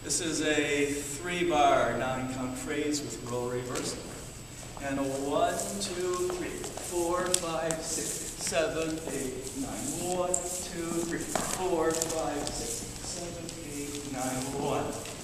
This is a 3-bar 9-count phrase with roll reversal. And a 1, 2, 3, 4, 5, 6, 7, 8, 9. 1, 2, 3, 4, 5, 6, 7, 8, 9, 1.